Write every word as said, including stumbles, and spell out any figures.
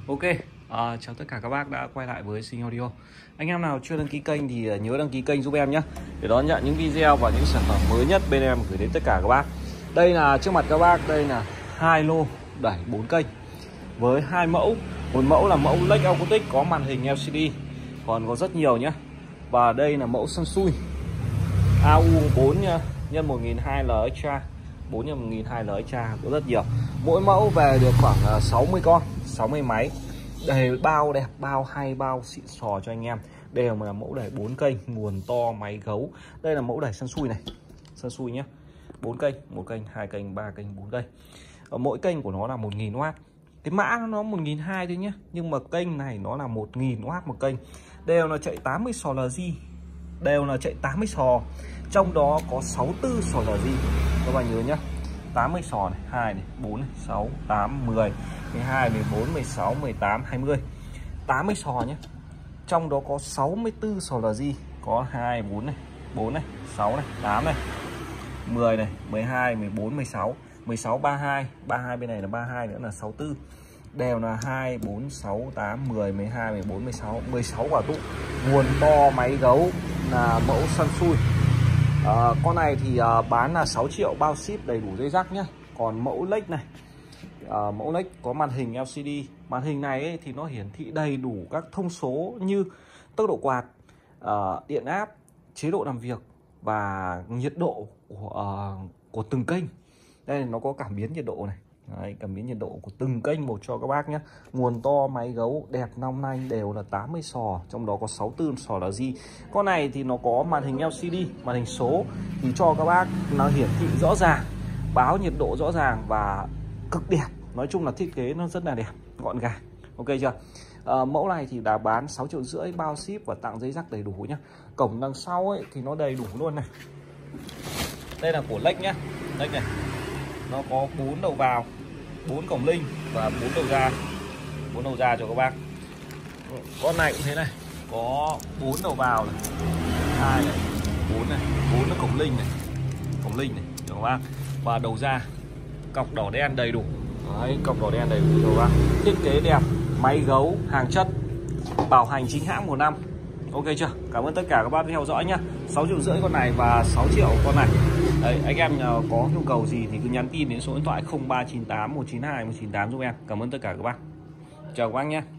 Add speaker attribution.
Speaker 1: Ok, à, chào tất cả các bác đã quay lại với Sinh Audio. Anh em nào chưa đăng ký kênh thì nhớ đăng ký kênh giúp em nhé, để đón nhận những video và những sản phẩm mới nhất bên em gửi đến tất cả các bác. Đây là trước mặt các bác, đây là hai lô đẩy bốn kênh với hai mẫu. Một mẫu là mẫu Lake Acoustic có màn hình lờ xê đê, còn có rất nhiều nhé. Và đây là mẫu Sansui a u bốn nhân một nghìn hai trăm L Extra, bốn nhân một nghìn hai trăm L Extra, có rất nhiều. Mỗi mẫu về được khoảng sáu mươi con, sáu mươi máy, đầy bao đẹp, bao hay, bao xịn sò cho anh em. Đều là mẫu đẩy bốn kênh, nguồn to, máy gấu. Đây là mẫu đẩy Sansui này, Sansui nhé, bốn kênh, một kênh, hai kênh, ba kênh, bốn kênh. Ở mỗi kênh của nó là một nghìn oát. Cái mã nó một nghìn hai trăm thôi nhé, nhưng mà kênh này nó là một nghìn oát một kênh. Đều là chạy tám mươi sò lờ giê, đều là chạy tám mươi sò, trong đó có sáu mươi tư sò lờ giê. Các bạn nhớ nhé, tám mươi sò này, hai này, bốn này, sáu, tám, mười, mười hai, mười bốn, mười sáu, mười tám, hai mươi. tám mươi sò nhé. Trong đó có sáu mươi tư sò lờ giê, có hai, bốn này, bốn này, sáu này, tám này, mười này, mười hai, mười bốn, mười sáu, mười sáu, ba mươi hai, ba mươi hai bên này là ba mươi hai nữa là sáu mươi tư. Đều là hai, bốn, sáu, tám, mười, mười hai, mười bốn, mười sáu, mười sáu quả tụ. Nguồn to, máy gấu, là mẫu Sansui. À, con này thì à, bán là sáu triệu, bao ship đầy đủ dây rắc nhé. Còn mẫu Lake này, à, mẫu Lake có màn hình lờ xê đê. Màn hình này ấy, thì nó hiển thị đầy đủ các thông số như tốc độ quạt, à, điện áp, chế độ làm việc và nhiệt độ của, uh, của từng kênh. Đây nó có cảm biến nhiệt độ này. Đấy, cảm biến nhiệt độ của từng kênh một cho các bác nhé. Nguồn to, máy gấu, đẹp, long lanh, đều là tám mươi sò, trong đó có sáu mươi tư sò lờ giê. Con này thì nó có màn hình lờ xê đê, màn hình số thì cho các bác nó hiển thị rõ ràng, báo nhiệt độ rõ ràng và cực đẹp. Nói chung là thiết kế nó rất là đẹp, gọn gàng. Ok chưa? À, mẫu này thì đã bán sáu triệu rưỡi, bao ship và tặng giấy rắc đầy đủ nhá. Cổng đằng sau ấy thì nó đầy đủ luôn này. Đây là của Lake nhá, Lake này. Nó có bốn đầu vào, bốn cổng linh và bốn đầu ra, bốn đầu ra cho các bác. Con này cũng thế này, có bốn đầu vào này, hai này, bốn này, bốn là cổng linh này, cổng linh này cho các bác, và đầu ra cọc đỏ đen đầy đủ. Đấy, cọc đỏ đen đầy đủ cho các bác. Thiết kế đẹp, máy gấu, hàng chất, bảo hành chính hãng một năm. Ok chưa? Cảm ơn tất cả các bác theo dõi nhá. sáu triệu rưỡi con này và sáu triệu con này. Đấy, anh em có nhu cầu gì thì cứ nhắn tin đến số điện thoại không ba chín tám một chín hai một chín tám giúp em. Cảm ơn tất cả các bác. Chào các bác nhé.